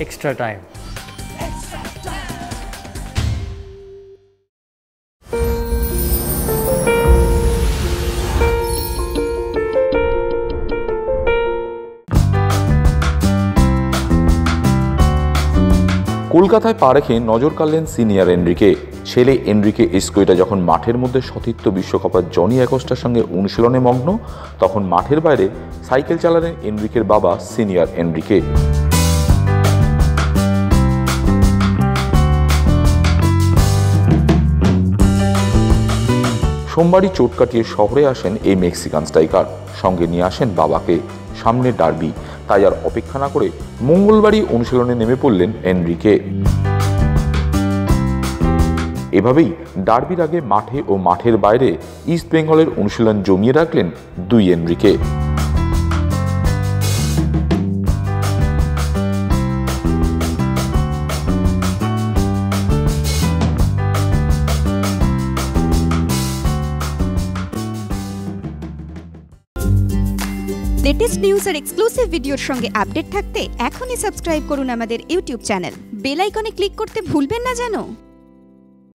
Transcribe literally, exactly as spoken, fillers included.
extra time. কলকাতায় পা রেখে নজর কাড়লেন সিনিয়র এনরিকে। ছেলে এনরিকে এস্কুয়েটা যখন মাঠের মধ্যে সতীর্থ বিশ্বকাপের জনি অ্যাকোস্টার সঙ্গে অনুশীলনে মগ্ন, তখন মাঠের বাইরে সাইকেল চালালেন এনরিকের বাবা সিনিয়র এনরিকে। সোমবারই চোট কাটিয়ে শহরে আসেন এই মেক্সিকান স্ট্রাইকার। সঙ্গে নিয়ে আসেন বাবাকে। সামনে ডার্বি, তাই আর অপেক্ষা না করে মঙ্গলবারই অনুশীলনে নেমে পড়লেন এনরিকে। এভাবেই ডার্বির আগে মাঠে ও মাঠের বাইরে ইস্ট বেঙ্গলের অনুশীলন জমিয়ে রাখলেন দুই এনরিকে। লেটেস্ট নিউজ আর এক্সক্লুসিভ ভিডিওর সঙ্গে আপডেট থাকতে এখনই সাবস্ক্রাইব করুন আমাদের ইউটিউব চ্যানেল। বেল আইকনে ক্লিক করতে ভুলবেন না যেন।